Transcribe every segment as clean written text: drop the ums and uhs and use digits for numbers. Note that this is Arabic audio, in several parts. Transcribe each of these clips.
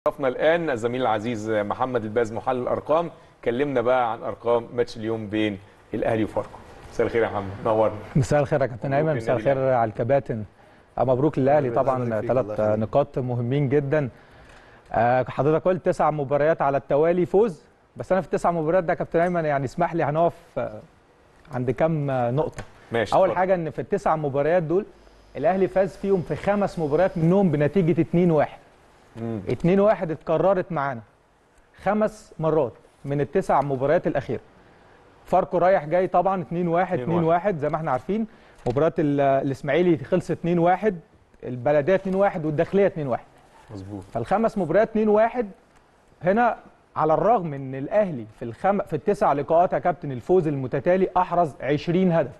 شرفنا الان الزميل العزيز محمد الباز محلل الارقام. كلمنا بقى عن ارقام ماتش اليوم بين الاهلي وفاركو. مساء الخير يا محمد، نورنا. مساء الخير يا كابتن ايمن، مساء الخير على الكباتن. مبروك للاهلي طبعا، 3 نقاط مهمين جدا. حضرتك قلت 9 مباريات على التوالي فوز، بس انا في ال9 مباريات ده يا كابتن ايمن يعني اسمح لي هنقف عند كام نقطه. ماشي. اول حاجه ان في ال9 مباريات دول الاهلي فاز فيهم في 5 مباريات منهم بنتيجه 2-1. 2-1 اتكررت معانا 5 مرات من ال9 مباريات الاخيره. فاركو رايح جاي طبعا 2-1 زي ما احنا عارفين. مباراه الاسماعيلي خلصت 2-1، البلديه 2-1 والداخليه 2-1. مظبوط. فال5 مباريات 2-1 هنا، على الرغم ان الاهلي في ال9 لقاءات يا كابتن الفوز المتتالي احرز 20 هدف.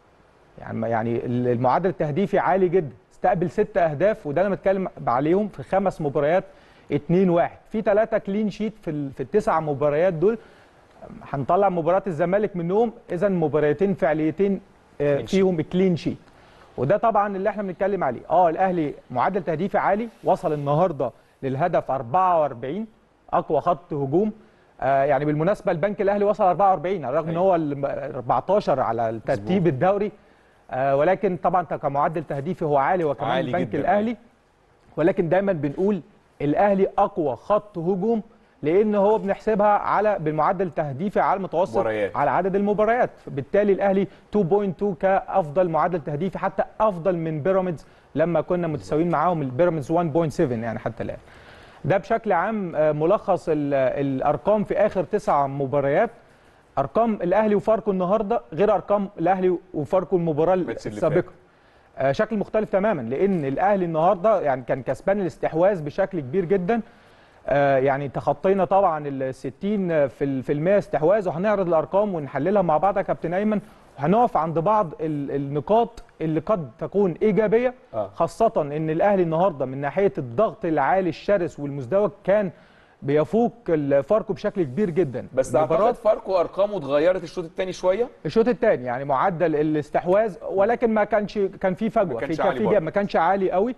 يعني المعدل التهديفي عالي جدا، استقبل 6 اهداف، وده انا بتكلم عليهم في 5 مباريات 2-1. في 3 كلين شيت في ال9 مباريات دول. هنطلع مباراه الزمالك منهم، اذا مباراتين فعليتين فيهم كلين شيت، وده طبعا اللي احنا بنتكلم عليه. الاهلي معدل تهديفي عالي، وصل النهارده للهدف 44، اقوى خط هجوم. يعني بالمناسبه البنك الاهلي وصل 44 على الرغم ان هو 14 على الترتيب الدوري، ولكن طبعا كمعدل تهديفي هو عالي، وكمان عالي البنك الاهلي. ولكن دايما بنقول الاهلي اقوى خط هجوم، لان هو بنحسبها على بالمعدل التهديفي على المتوسط مباريات. على عدد المباريات. بالتالي الاهلي 2.2 كافضل معدل تهديفي، حتى افضل من بيراميدز لما كنا متساويين معاهم. البيراميدز 1.7 يعني حتى الان. ده بشكل عام ملخص الارقام في اخر 9 مباريات. ارقام الاهلي وفاركو النهارده غير ارقام الاهلي وفاركو المباراه السابقه. شكل مختلف تماما، لان الاهلي النهارده يعني كان كسبان الاستحواذ بشكل كبير جدا. يعني تخطينا طبعا ال60% استحواذ، وهنعرض الارقام ونحللها مع بعض يا كابتن ايمن، وهنقف عند بعض النقاط اللي قد تكون ايجابيه. خاصه ان الاهلي النهارده من ناحيه الضغط العالي الشرس والمزدوج كان بيفوق فاركو بشكل كبير جدا. بس اعتقد فاركو ارقامه اتغيرت الشوط الثاني شويه. الشوط الثاني يعني معدل الاستحواذ، ولكن ما كان في فجوه، ما كانش عالي قوي.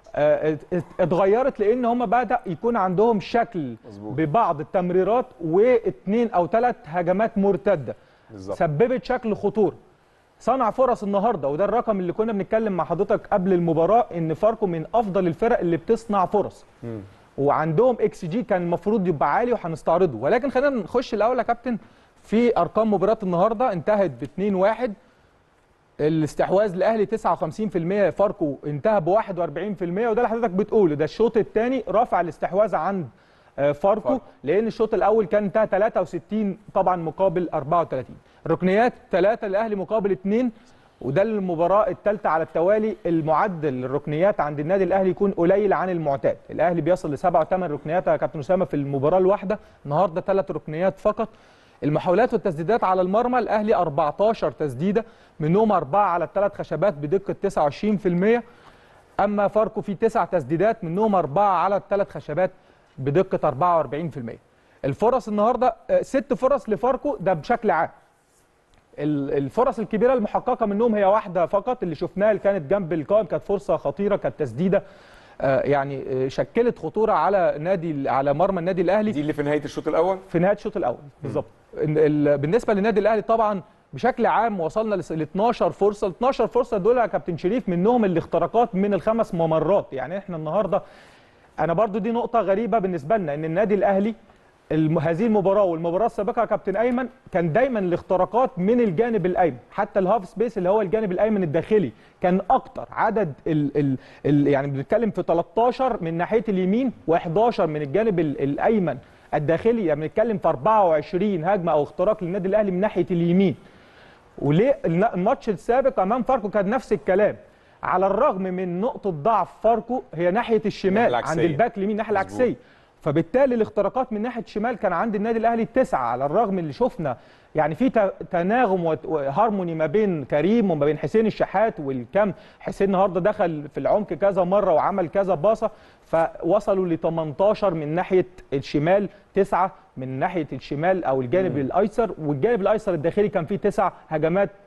اتغيرت لان هم بدا يكون عندهم شكل مزبوط. ببعض التمريرات و2 أو 3 هجمات مرتده بالزبط. سببت شكل خطوره، صنع فرص النهارده. وده الرقم اللي كنا بنتكلم مع حضرتك قبل المباراه، ان فاركو من افضل الفرق اللي بتصنع فرص. وعندهم اكس جي كان المفروض يبقى عالي، وهنستعرضه. ولكن خلينا نخش الاول يا كابتن في ارقام مباراه النهارده. انتهت ب 2-1. الاستحواذ الاهلي 59%، فاركو انتهى ب 41%، وده اللي حضرتك بتقوله. ده الشوط الثاني رفع الاستحواذ عند فاركو، لان الشوط الاول كان انتهى 63 طبعا مقابل 34. الركنيات 3 للاهلي مقابل 2، وده المباراه الثالثه على التوالي المعدل الركنيات عند النادي الاهلي يكون قليل عن المعتاد. الاهلي بيصل ل7 و8 ركنيات يا كابتن اسامه في المباراه الواحده، النهارده 3 ركنيات فقط. المحاولات والتسديدات على المرمى الاهلي 14 تسديده، منهم 4 على ال3 خشبات بدقه 29%. اما فاركو في 9 تسديدات، منهم 4 على ال3 خشبات بدقه 44%. الفرص النهارده 6 فرص لفاركو، ده بشكل عام. الفرص الكبيره المحققه منهم هي واحده فقط اللي شفناها، اللي كانت جنب القائم، كانت فرصه خطيره، كانت تسديده يعني شكلت خطوره على مرمى النادي الاهلي. دي اللي في نهايه الشوط الاول. في نهايه الشوط الاول بالظبط. بالنسبه للنادي الاهلي طبعا بشكل عام وصلنا ل 12 فرصه. ال 12 فرصه دول يا كابتن شريف منهم الاختراقات من ال5 ممرات. يعني احنا النهارده، انا برضو دي نقطه غريبه بالنسبه لنا، ان النادي الاهلي هذه المباراه والمباراه السابقه يا كابتن ايمن كان دايما الاختراقات من الجانب الايمن، حتى الهاف سبيس اللي هو الجانب الايمن الداخلي كان اكتر عدد. يعني بنتكلم في 13 من ناحيه اليمين و11 من الجانب الايمن الداخلي. يعني بنتكلم في 24 هجمه او اختراق للنادي الاهلي من ناحيه اليمين. وليه الماتش السابق امام فاركو كان نفس الكلام، على الرغم من نقطه ضعف فاركو هي ناحيه الشمال عند الباك اليمين، الناحيه العكسيه. فبالتالي الاختراقات من ناحيه الشمال كان عند النادي الاهلي 9، على الرغم اللي شفنا يعني في تناغم وهارموني ما بين كريم وما بين حسين الشحات والكم. حسين النهارده دخل في العمق كذا مره وعمل كذا باصه، فوصلوا ل 18 من ناحيه الشمال، 9 من ناحيه الشمال او الجانب الايسر، والجانب الايسر الداخلي كان فيه 9 هجمات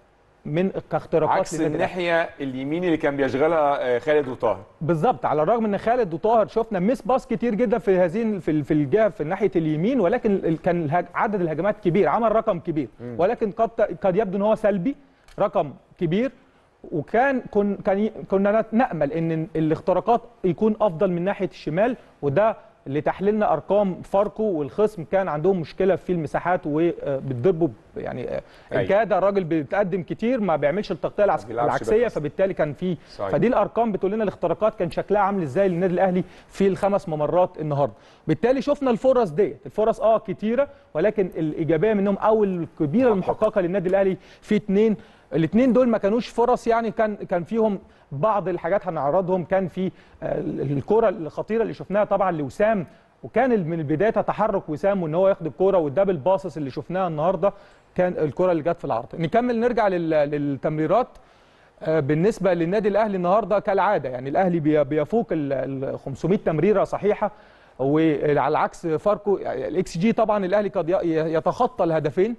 من كاختراقات عكس الناحيه اليمين اللي كان بيشغلها خالد وطاهر. بالظبط، على الرغم ان خالد وطاهر شفنا ميس باس كتير جدا في هذه في الجهه في ناحيه اليمين، ولكن كان عدد الهجمات كبير، عمل رقم كبير، ولكن قد يبدو ان هو سلبي، رقم كبير. وكان كنا نامل ان الاختراقات يكون افضل من ناحيه الشمال، وده اللي تحليلنا ارقام فاركو والخصم كان عندهم مشكله في المساحات وبتضربوا يعني الكاده، الراجل بيتقدم كتير ما بيعملش التغطيه العكسيه، فبالتالي كان في فدي الارقام بتقول لنا الاختراقات كان شكلها عامل ازاي للنادي الاهلي في الخمس ممرات النهارده. بالتالي شفنا الفرص ديت، الفرص كتيره، ولكن الايجابيه منهم او الكبيره المحققه للنادي الاهلي في اثنين. الاثنين دول ما كانوش فرص، يعني كان فيهم بعض الحاجات هنعرضهم. كان في الكره الخطيره اللي شفناها طبعا لوسام، وكان من البدايه تحرك وسام وان هو ياخد الكره، والدبل باسس اللي شفناها النهارده كان الكره اللي جت في العرض. نكمل نرجع للتمريرات. بالنسبه للنادي الاهلي النهارده كالعاده، يعني الاهلي بيفوق ال 500 تمريره صحيحه، وعلى عكس فاركو الاكس جي طبعا الاهلي قد يتخطى الهدفين.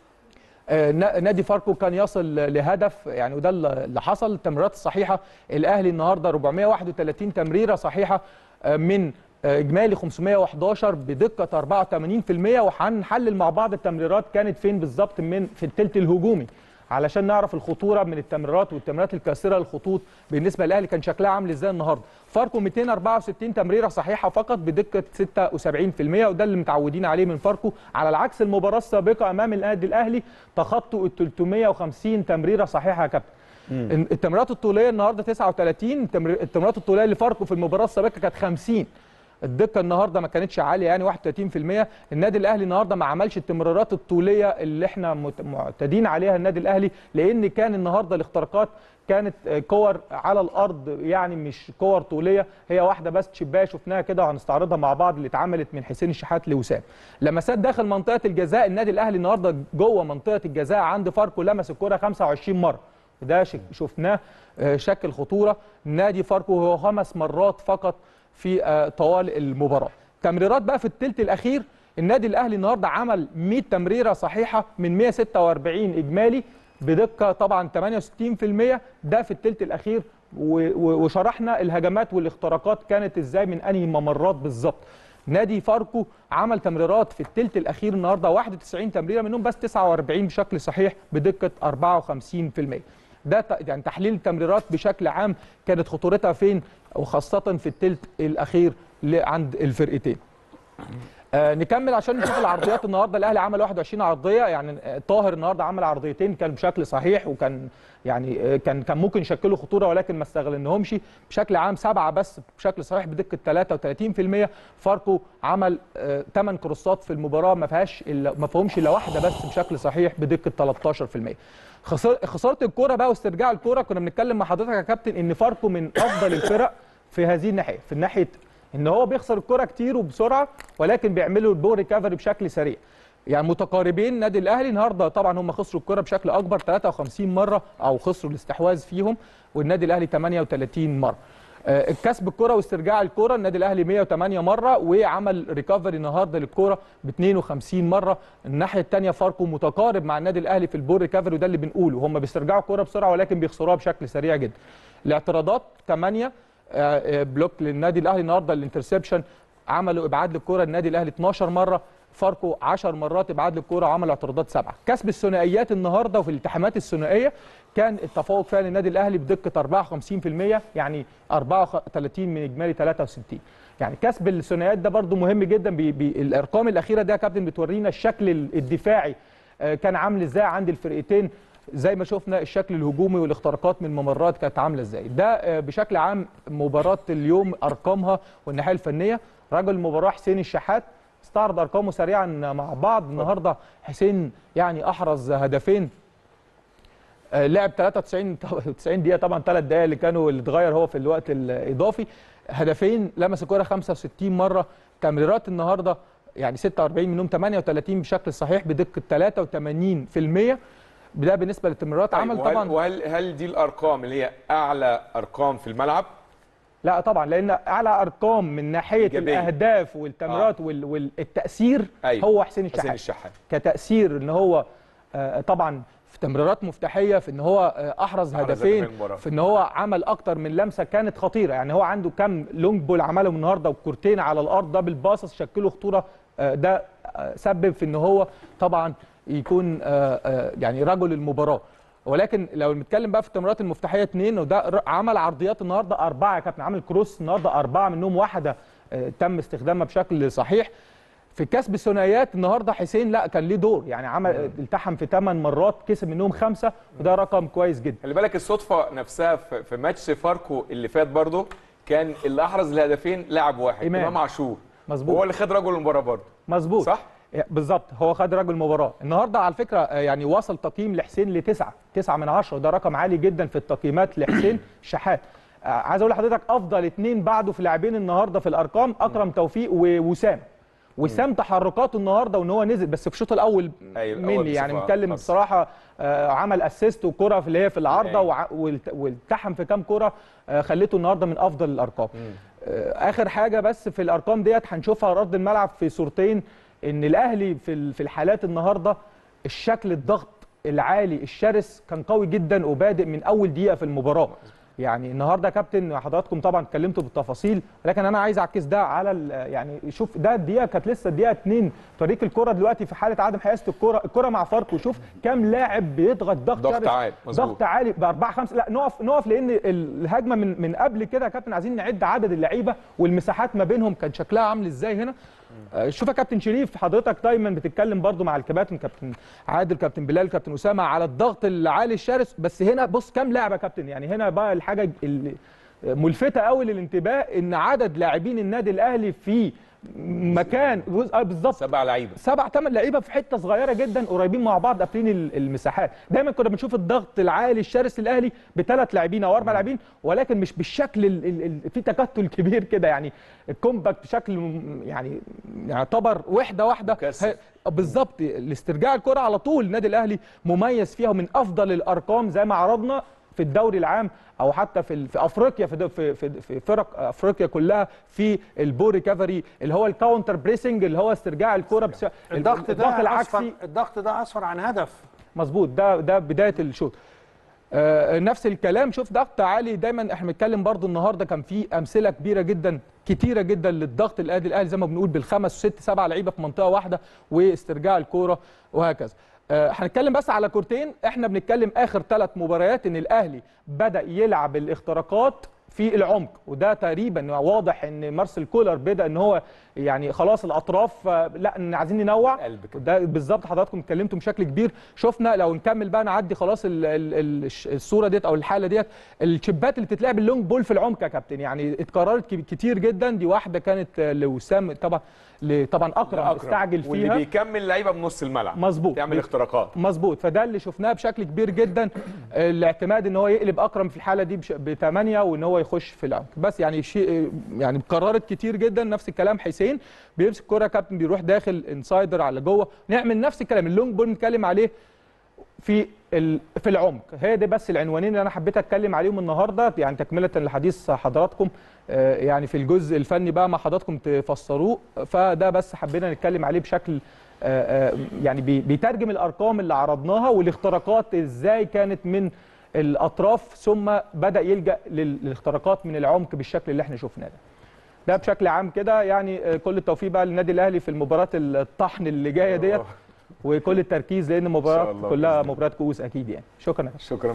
نادي فاركو كان يصل لهدف، يعني وده اللي حصل. التمريرات الصحيحه الاهلي النهارده 431 تمريره صحيحه من اجمالي 511 بدقه 84%. وهنحلل مع بعض التمريرات كانت فين بالظبط في الثلث الهجومي علشان نعرف الخطوره من التمريرات والتمريرات الكاسره للخطوط بالنسبه للاهلي كان شكلها عامل ازاي النهارده. فاركو 264 تمريره صحيحه فقط بدقه 76%، وده اللي متعودين عليه من فاركو. على العكس المباراه السابقه امام النادي الاهلي تخطوا ال 350 تمريره صحيحه يا كابتن. التمريرات الطوليه النهارده 39، التمريرات الطوليه لفاركو في المباراه السابقه كانت 50. الدقه النهارده ما كانتش عاليه، يعني 31%. النادي الاهلي النهارده ما عملش التمريرات الطوليه اللي احنا معتادين عليها النادي الاهلي، لان كان النهارده الاختراقات كانت كور على الارض، يعني مش كور طوليه. هي واحده بس تشبايه شفناها كده وهنستعرضها مع بعض اللي اتعملت من حسين الشحات لوسام. لمسات داخل منطقه الجزاء، النادي الاهلي النهارده جوه منطقه الجزاء عند فاركو لمس الكره 25 مره، ده شفناه شكل خطوره. نادي فاركو هو 5 مرات فقط في طوال المباراه. تمريرات بقى في الثلث الاخير، النادي الاهلي النهارده عمل 100 تمريره صحيحه من 146 اجمالي بدقه طبعا 68%، ده في الثلث الاخير. وشرحنا الهجمات والاختراقات كانت ازاي من انهي ممرات بالظبط. نادي فاركو عمل تمريرات في الثلث الاخير النهارده 91 تمريره، منهم بس 49 بشكل صحيح بدقه 54%. ده يعني تحليل التمريرات بشكل عام كانت خطورتها فين، وخاصه في الثلث الاخير عند الفرقتين. نكمل عشان نشوف العرضيات. النهارده الاهلي عمل 21 عرضيه، يعني طاهر النهارده عمل عرضيتين كان بشكل صحيح، وكان يعني كان ممكن يشكلوا خطوره ولكن ما استغلناهمش. بشكل عام 7 بس بشكل صحيح بدقه 33%. فاركو عمل 8 كروسات في المباراه ما فيهمش الا واحده بس بشكل صحيح بدقه 13%. خساره الكوره بقى واسترجاع الكوره، كنا بنتكلم مع حضرتك يا كابتن ان فاركو من افضل الفرق في هذه الناحيه، في الناحيه ان هو بيخسر الكره كتير وبسرعه، ولكن بيعملوا البول ريكفري بشكل سريع. يعني متقاربين. النادي الاهلي النهارده طبعا هم خسروا الكره بشكل اكبر 53 مره او خسروا الاستحواذ فيهم، والنادي الاهلي 38 مره. الكسب الكره واسترجاع الكره، النادي الاهلي 108 مره وعمل ريكفري النهارده للكره ب 52 مره. الناحيه الثانيه فاركو متقارب مع النادي الاهلي في البول ريكفري، وده اللي بنقوله، هم بيسترجعوا الكره بسرعه ولكن بيخسروها بشكل سريع جدا. الاعتراضات 8 بلوك للنادي الاهلي النهارده. الانترسبشن عملوا ابعاد للكره النادي الاهلي 12 مره، فاركو 10 مرات ابعاد للكره وعملوا اعتراضات 7. كسب الثنائيات النهارده وفي الالتحامات الثنائيه كان التفوق فيها للنادي الاهلي بدقه 54%، يعني 34 من اجمالي 63. يعني كسب الثنائيات ده برده مهم جدا. الارقام الاخيره ده يا كابتن بتورينا الشكل الدفاعي كان عامل ازاي عند الفرقتين، زي ما شفنا الشكل الهجومي والاختراقات من الممرات كانت عامله ازاي. ده بشكل عام مباراه اليوم ارقامها والناحيه الفنيه. رجل المباراه حسين الشحات استعرض ارقامه سريعا مع بعض. النهارده حسين يعني احرز هدفين، لعب 93 دقيقه، طبعا 3 دقائق اللي كانوا اللي اتغير هو في الوقت الاضافي. هدفين، لمس الكره 65 مره. تمريرات النهارده يعني 46 منهم 38 بشكل صحيح بدقه 83%. ده بالنسبه للتمريرات. عمل طبعا. وهل دي الارقام اللي هي اعلى ارقام في الملعب؟ لا طبعا، لان اعلى ارقام من ناحيه إيجابية. الاهداف والتمريرات والتاثير. أيوة. هو حسين الشحات كتاثير، ان هو طبعا في تمريرات مفتاحيه، في ان هو احرز هدفين، في ان هو عمل اكتر من لمسه كانت خطيره. يعني هو عنده كام لونج بول عملهم النهارده وكورتين على الارض دبل باصص شكلوا خطوره. ده سبب في ان هو طبعا يكون يعني رجل المباراه. ولكن لو بنتكلم بقى في التمريرات المفتاحيه 2، وده عمل عرضيات النهارده 4 يا كابتن، عمل كروس النهارده 4 منهم واحده تم استخدامها بشكل صحيح. في كسب الثنائيات النهارده حسين لا كان ليه دور، يعني عمل التحم في 8 مرات كسب منهم 5، وده رقم كويس جدا. خلي بالك الصدفه نفسها في ماتش فاركو اللي فات برضه كان اللي احرز الهدفين لاعب واحد، امام عاشور. مظبوط، هو اللي خد رجل المباراه برضه. مظبوط، صح بالظبط، هو خد رجل المباراه النهارده. على فكره يعني وصل تقييم لحسين ل9 من 10، وده رقم عالي جدا في التقييمات لحسين شحات. عايز اقول لحضرتك افضل 2 بعده في لاعبين النهارده في الارقام اكرم توفيق ووسام. وسام تحركاته النهارده وان هو نزل بس في الشوط الاول مني، يعني بنتكلم بصراحه عمل اسيست وكره في اللي هي في العارضه والتحم في كام كره خليته النهارده من افضل الارقام. اخر حاجه بس في الارقام ديت هنشوفها رد الملعب في صورتين، ان الاهلي في الحالات النهارده الشكل الضغط العالي الشرس كان قوي جدا وبادئ من اول دقيقه في المباراه. يعني النهارده يا كابتن حضراتكم طبعا اتكلمتوا بالتفاصيل، لكن انا عايز اعكس ده على يعني شوف ده الدقيقه كانت لسه الدقيقه 2 طريق الكره دلوقتي في حاله عدم حيازه الكره مع فاركو، شوف كام لاعب بيضغط ضغط عالي، ضغط عالي ب4-5. لا نقف لان الهجمه من قبل كده يا كابتن عايزين نعد عدد اللعيبه والمساحات ما بينهم كان شكلها عامل ازاي هنا. شوف يا كابتن شريف حضرتك دايما بتتكلم برضو مع الكباتن كابتن عادل كابتن بلال كابتن اسامه على الضغط العالي الشرس، بس هنا بص كام لاعب يا كابتن. يعني هنا بقى الحاجه ملفته قوي للانتباه ان عدد لاعبين النادي الاهلي في مكان بالظبط 7 لعيبه 7-8 لعيبه في حته صغيره جدا قريبين مع بعض قافلين المساحات. دايما كنا بنشوف الضغط العالي الشرس الاهلي ب3 لاعبين او 4 لاعبين، ولكن مش بالشكل في تكتل كبير كده، يعني الكومباكت بشكل يعني يعتبر واحده بالظبط. الاسترجاع الكره على طول النادي الاهلي مميز فيها ومن افضل الارقام زي ما عرضنا في الدوري العام او حتى في افريقيا في فرق افريقيا كلها في البول ريكفري اللي هو الكاونتر بريسنج اللي هو استرجاع الكره الضغط ده العكسي. الضغط ده اسفر عن هدف. مظبوط، ده بدايه الشوط. نفس الكلام شوف ضغط عالي. دايما احنا بنتكلم برضو النهارده كان في امثله كبيره جدا كتيره جدا للضغط الاهلي زي ما بنقول بالخمس و6 7 لعيبه في منطقه واحده واسترجاع الكوره وهكذا. هنتكلم بس على كورتين. احنا بنتكلم اخر 3 مباريات ان الاهلي بدا يلعب الاختراقات في العمق، وده تقريبا واضح ان مارسيل كولر بدا ان هو يعني خلاص الاطراف لا ان عايزين ننوع. ده بالظبط حضراتكم اتكلمتوا بشكل كبير. شفنا لو نكمل بقى نعدي خلاص الصوره ديت او الحاله ديت الشبات اللي بتتلعب اللونج بول في العمق يا كابتن، يعني اتكررت كتير جدا. دي واحده كانت لوسام طبعا اكرم استعجل فيها واللي بيكمل لعيبه بنص الملعب مظبوط تعمل اختراقات مظبوط. فده اللي شفناه بشكل كبير جدا الاعتماد ان هو يقلب اكرم في الحاله دي ب8 وان هو يخش في العمق. بس يعني شيء يعني قررت كتير جدا. نفس الكلام حسين بيمسك الكره كابتن بيروح داخل انسايدر على جوه، نعمل نفس الكلام اللونج بول نتكلم عليه في العمق. هي دي بس العنوانين اللي انا حبيت اتكلم عليهم النهارده، يعني تكمله لحديث حضراتكم يعني في الجزء الفني بقى مع حضراتكم تفسروه. فده بس حبينا نتكلم عليه بشكل يعني بيترجم الارقام اللي عرضناها والاختراقات ازاي كانت من الاطراف ثم بدا يلجا للاختراقات من العمق بالشكل اللي احنا شفناه ده بشكل عام كده. يعني كل التوفيق بقى للنادي الاهلي في المباراه الطحن اللي جايه ديت، وكل التركيز لان المباراه كلها مباراه كؤوس اكيد يعني. شكرا.